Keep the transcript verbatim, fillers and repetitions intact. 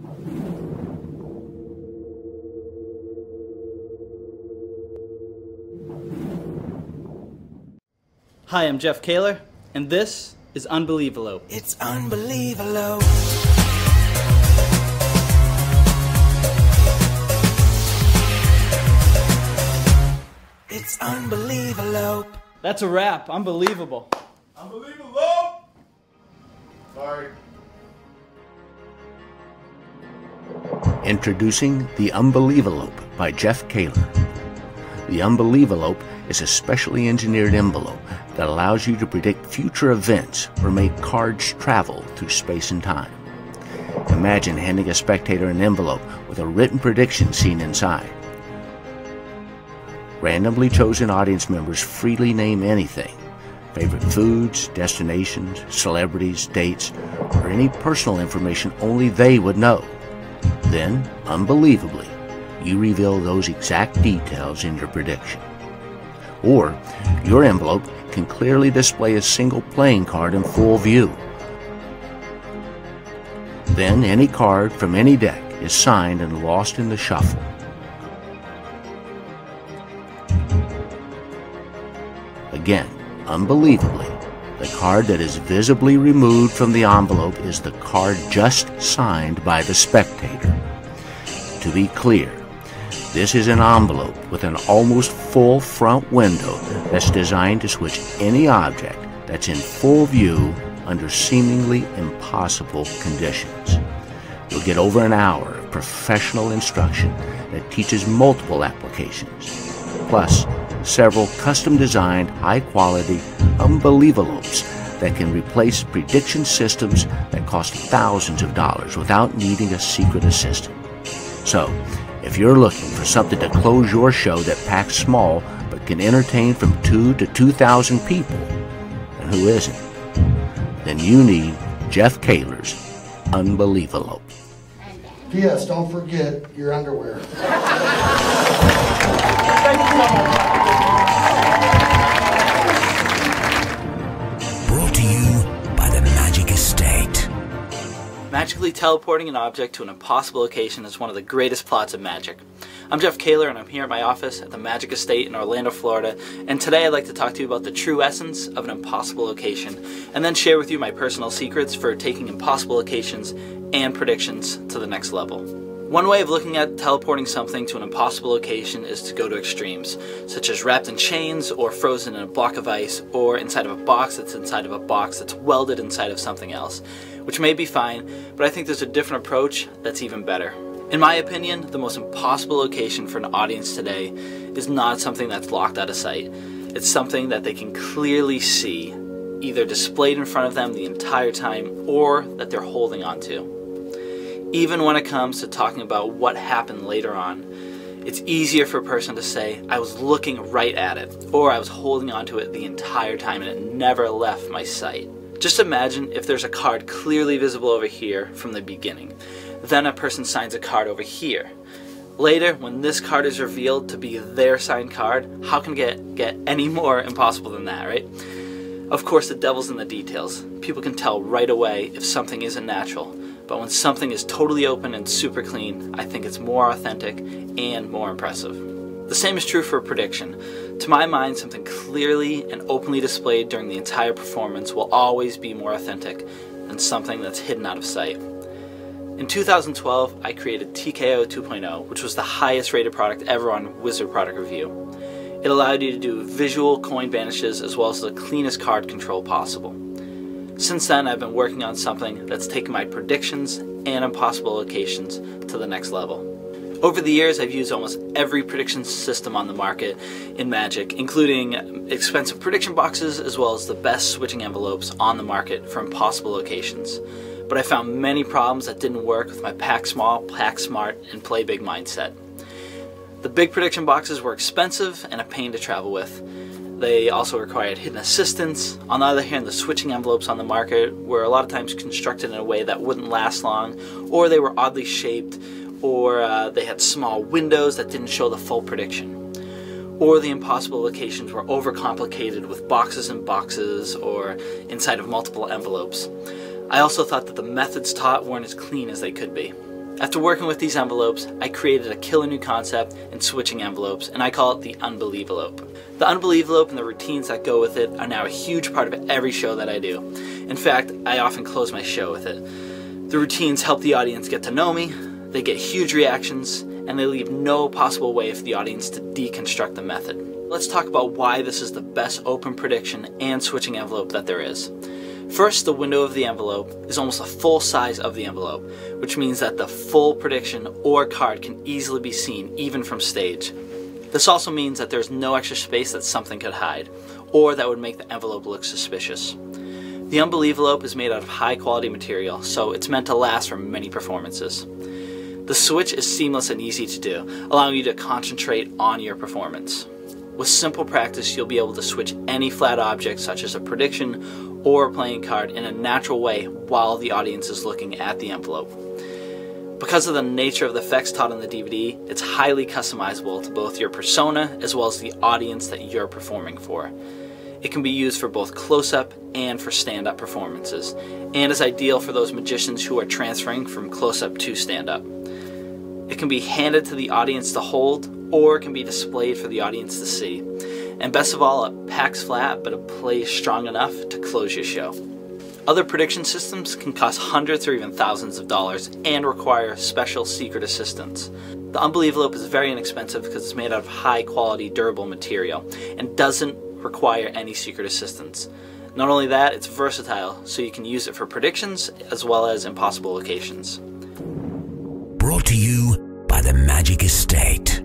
Hi, I'm Jeff Kaylor, and this is Unbelievalope. It's Unbelievalope. It's Unbelievalope. That's a wrap. Unbelievable. Unbelievalope! Sorry. Introducing the Unbelievalope by Jeff Kaylor. The Unbelievalope is a specially engineered envelope that allows you to predict future events or make cards travel through space and time. Imagine handing a spectator an envelope with a written prediction seen inside. Randomly chosen audience members freely name anything: favorite foods, destinations, celebrities, dates, or any personal information only they would know. Then, unbelievably, you reveal those exact details in your prediction. Or, your envelope can clearly display a single playing card in full view. Then, any card from any deck is signed and lost in the shuffle. Again, unbelievably, the card that is visibly removed from the envelope is the card just signed by the spectator. To be clear, this is an envelope with an almost full front window that's designed to switch any object that's in full view under seemingly impossible conditions. You'll get over an hour of professional instruction that teaches multiple applications, plus several custom-designed, high-quality Unbelievalopes that can replace prediction systems that cost thousands of dollars without needing a secret assistant. So, if you're looking for something to close your show that packs small but can entertain from two to two thousand people, and who isn't, then you need Jeff Kaylor's Unbelievalope. P S Don't forget your underwear. Brought to you by the Magic Estate. Magically teleporting an object to an impossible location is one of the greatest plots of magic. I'm Jeff Kaylor, and I'm here at my office at the Magic Estate in Orlando, Florida, and today I'd like to talk to you about the true essence of an impossible location, and then share with you my personal secrets for taking impossible locations and predictions to the next level. One way of looking at teleporting something to an impossible location is to go to extremes, such as wrapped in chains, or frozen in a block of ice, or inside of a box that's inside of a box that's welded inside of something else, which may be fine, but I think there's a different approach that's even better. In my opinion, the most impossible location for an audience today is not something that's locked out of sight. It's something that they can clearly see, either displayed in front of them the entire time, or that they're holding on to. Even when it comes to talking about what happened later on, it's easier for a person to say, I was looking right at it, or I was holding on to it the entire time and it never left my sight. Just imagine if there's a card clearly visible over here from the beginning. Then a person signs a card over here. Later, when this card is revealed to be their signed card, how can it get, get any more impossible than that, right? Of course, the devil's in the details. People can tell right away if something isn't natural. But when something is totally open and super clean, I think it's more authentic and more impressive. The same is true for a prediction. To my mind, something clearly and openly displayed during the entire performance will always be more authentic than something that's hidden out of sight. In two thousand twelve, I created T K O two point oh, which was the highest rated product ever on Wizard Product Review. It allowed you to do visual coin banishes as well as the cleanest card control possible. Since then, I've been working on something that's taken my predictions and impossible locations to the next level. Over the years, I've used almost every prediction system on the market in Magic, including expensive prediction boxes as well as the best switching envelopes on the market for impossible locations. But I found many problems that didn't work with my pack small, pack smart, and play big mindset. The big prediction boxes were expensive and a pain to travel with. They also required hidden assistance. On the other hand, the switching envelopes on the market were a lot of times constructed in a way that wouldn't last long, or they were oddly shaped, or uh, they had small windows that didn't show the full prediction. Or the impossible locations were overcomplicated with boxes and boxes, or inside of multiple envelopes. I also thought that the methods taught weren't as clean as they could be. After working with these envelopes, I created a killer new concept in switching envelopes, and I call it the Unbelievalope. The Unbelievalope and the routines that go with it are now a huge part of every show that I do. In fact, I often close my show with it. The routines help the audience get to know me, they get huge reactions, and they leave no possible way for the audience to deconstruct the method. Let's talk about why this is the best open prediction and switching envelope that there is. First, the window of the envelope is almost a full size of the envelope, which means that the full prediction or card can easily be seen even from stage. This also means that there's no extra space that something could hide, or that would make the envelope look suspicious. The Unbelievalope is made out of high quality material, so it's meant to last for many performances. The switch is seamless and easy to do, allowing you to concentrate on your performance. With simple practice, you'll be able to switch any flat object, such as a prediction or a playing card, in a natural way while the audience is looking at the envelope. Because of the nature of the effects taught on the D V D, it's highly customizable to both your persona as well as the audience that you're performing for. It can be used for both close-up and for stand-up performances, and is ideal for those magicians who are transferring from close-up to stand-up. It can be handed to the audience to hold, or it can be displayed for the audience to see. And best of all, it packs flat, but it plays strong enough to close your show. Other prediction systems can cost hundreds or even thousands of dollars and require special secret assistance. The Unbelievalope is very inexpensive because it's made out of high quality durable material and doesn't require any secret assistance. Not only that, it's versatile, so you can use it for predictions as well as impossible locations. Brought to you by the Magic Estate.